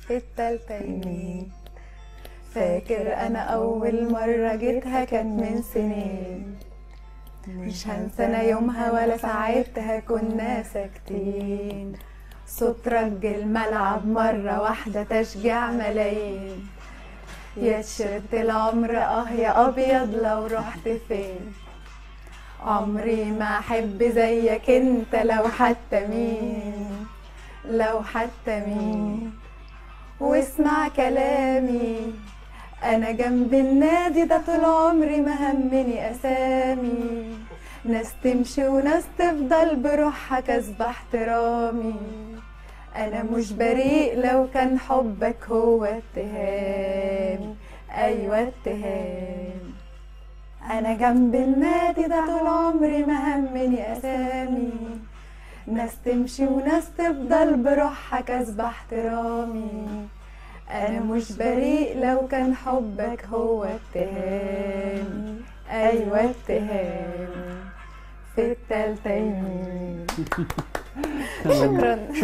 في التالتة يمين. فاكر أنا أول مرة جيتها كان من سنين، مش هنسى أنا يومها ولا ساعتها كنا ساكتين. صوت رج الملعب مرة واحدة تشجيع ملايين. يا تيشيرت العمر يا أبيض لو رحت فين. عمري ما أحب زيك أنت لو حتى مين، لو حتى مين. واسمع كلامي أنا جنب النادي ده طول عمري ما همني أسامي. ناس تمشي وناس تفضل بروحها كسب احترامي. أنا مش بريء لو كان حبك هو اتهام، أيوة اتهام. أنا جنب النادي ده طول عمري ما همني أسامي. ناس تمشي وناس تفضل بروحها كسب احترامي. أنا مش بريء لو كان حبك هو اتهام، أيوة اتهام. في التالتة يمين. شكرا.